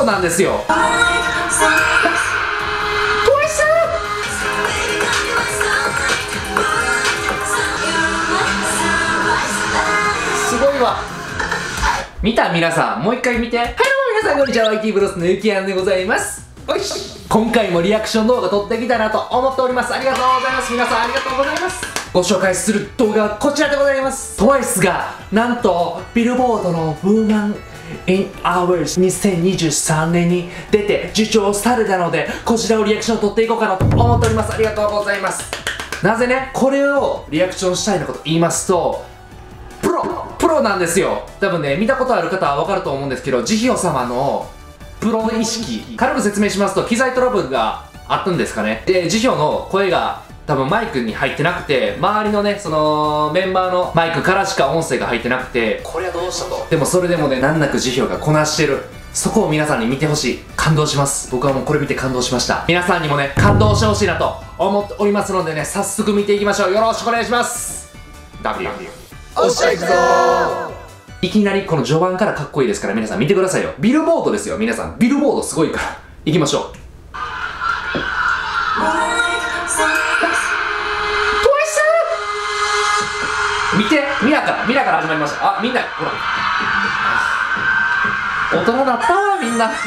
ロなんですよ。すごいわ。見た皆さん、もう一回見て。はい、どうも皆さん、こんにちは。YT ブロスのゆきやんでございます。おいし。今回もリアクション動画撮ってきたなと思っております。ありがとうございます。皆さんありがとうございます。ご紹介する動画はこちらでございます。TWICE がなんとビルボードの Woman in Hours 2023年に出て受賞されたので、こちらをリアクション撮っていこうかなと思っております。ありがとうございます。なぜね、これをリアクションしたいのかと言いますと、プロなんですよ。多分ね、見たことある方はわかると思うんですけど、ジヒョ様のプロ意識、軽く説明しますと、機材トラブルがあったんですかね。で、ジヒョの声が多分マイクに入ってなくて、周りのね、そのメンバーのマイクからしか音声が入ってなくて、これはどうしたと。でもそれでもね、難なくジヒョがこなしてる。そこを皆さんに見てほしい。感動します。僕はもうこれ見て感動しました。皆さんにもね、感動してほしいなと思っておりますのでね、早速見ていきましょう。よろしくお願いします。W。おっしゃいくぞー。いきなりこの序盤からかっこいいですから、皆さん見てくださいよ。ビルボードですよ、皆さん。ビルボードすごいから。いきましょう。見て、ミラから始まりました。あ、みんな、ほら。大人だったわ、みんな。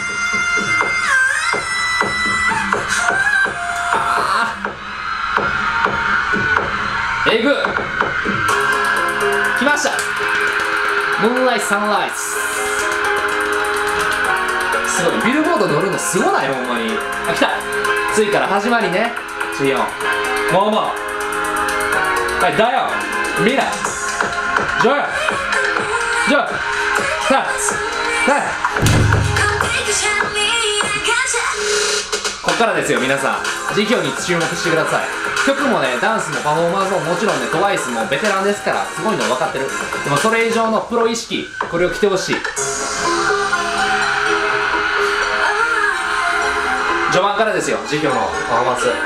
えぐ。来ました。ムーンライトサンライズ。すごい、ビルボード乗るのすごない、ほんまに。あ、来た。次から始まりね。14。もうもう。はい、だよ。みんな。ジョー。ジョー。さあ。さあ。こっからですよ、皆さん。ジヒョに注目してください。曲もね、ダンスもパフォーマンスももちろんね、TWICEもベテランですから、すごいの分かってる。でもそれ以上のプロ意識、これを着てほしい。序盤からですよ、ジヒョのパフォーマンス。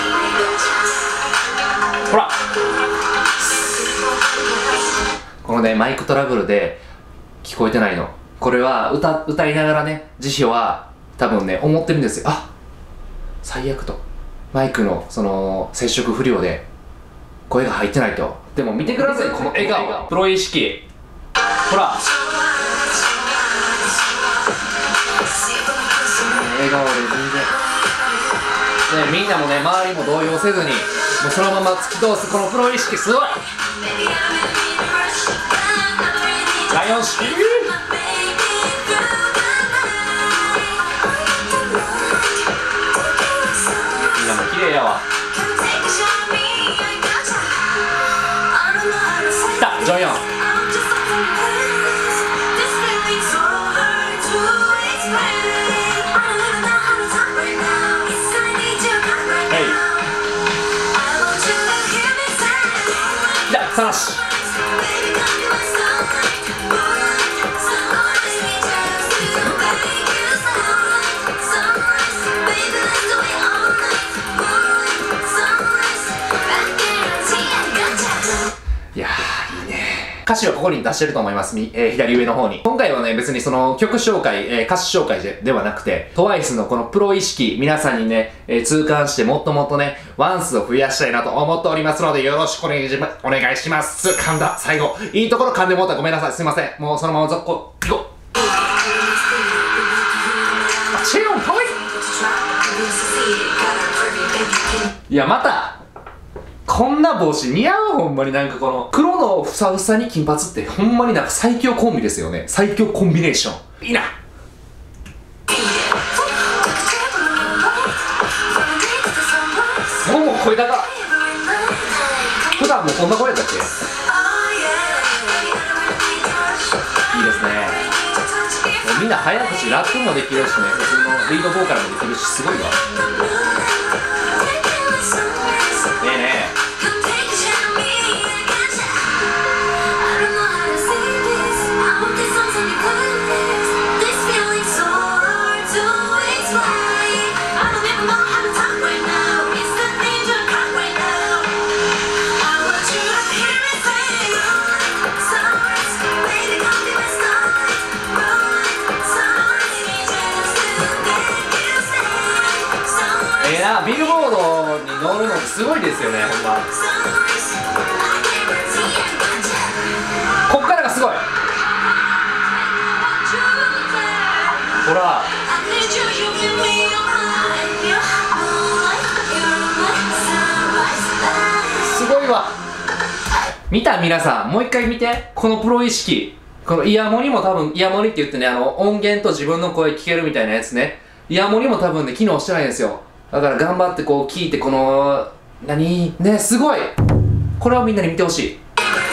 ほら。このね、マイクトラブルで聞こえてないの。これは歌いながらね、ジヒョは多分ね、思ってるんですよ。あ、最悪と。マイクのその接触不良で声が入ってないと。でも見てください、この笑顔。プロ意識。ほら。笑顔で全然。ね、みんなもね、周りも動揺せずに、もうそのまま突き通すこのプロ意識、すごい。ライオン式。綺麗やわ。来た、ジョンヨン。来た、サナシ。いやー、いいね。歌詞はここに出してると思います。左上の方に。今回はね、別にその曲紹介、歌詞紹介ではなくて、TWICE のこのプロ意識、皆さんにね、痛感してもっともっとね、ワンスを増やしたいなと思っておりますので、よろしくお願いします。噛んだ、最後。いいところ噛んでもったらごめんなさい。すいません。もうそのまま続行、行こう。チェヨン、かわいい。いや、また、こんな帽子似合う。ほんまになんかこの黒のふさふさに金髪ってほんまになんか最強コンビですよね。最強コンビネーションいいな。もう声高。普段もこんな声だっけ。いいですね。もうみんな早口ラップもできるしね、普通のリードボーカルもできるし、すごいわ。ねえねえ。 いやビルボードに乗るのってすごいですよね、ほんま。こっからがすごい。ほらすごいわ。見た皆さん、もう一回見て。このプロ意識。このイヤモニも多分、イヤモニって言ってね、音源と自分の声聞けるみたいなやつね。イヤモニも多分ね、機能してないんですよ。だから頑張ってこう聞いて、この、ね、すごい。これをみんなに見てほしい。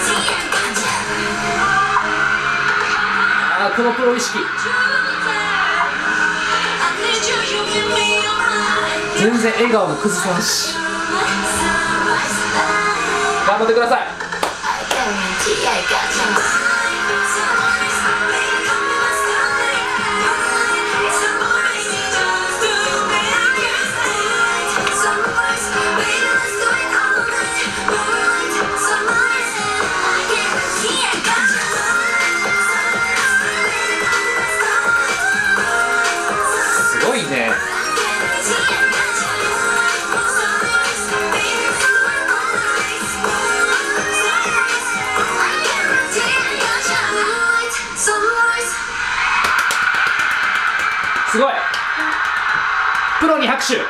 このプロ意識。全然笑顔も崩さんし。頑張ってください。すごいね。すごい。プロに拍手。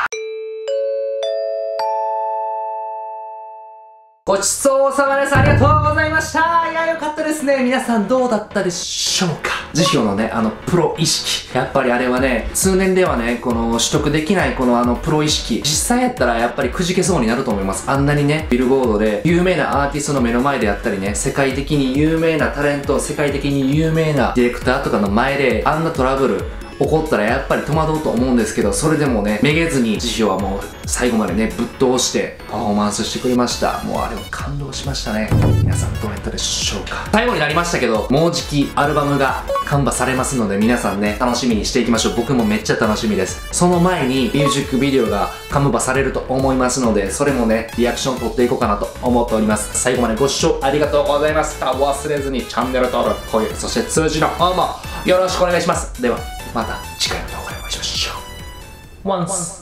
ごちそうさまです。ありがとうございました。いや、よかったですね。皆さんどうだったでしょうか。辞表のね、プロ意識。やっぱりあれはね、通年ではね、この取得できないこのプロ意識。実際やったらやっぱりくじけそうになると思います。あんなにね、ビルボードで有名なアーティストの目の前でやったりね、世界的に有名なタレント、世界的に有名なディレクターとかの前で、あんなトラブル、起こったらやっぱり戸惑うと思うんですけど、それでもね、めげずに辞表はもう最後までね、ぶっ通してパフォーマンスしてくれました。もうあれは感動しましたね。皆さんどうやったでしょうか。最後になりましたけど、もうじきアルバムが完売されますので、皆さんね、楽しみにしていきましょう。僕もめっちゃ楽しみです。その前にミュージックビデオが完売されると思いますので、それもね、リアクション取っていこうかなと思っております。最後までご視聴ありがとうございました。忘れずにチャンネル登録、高評価、そして通知の方もよろしくお願いします。では、また次回の動画でお会いしましょう。Once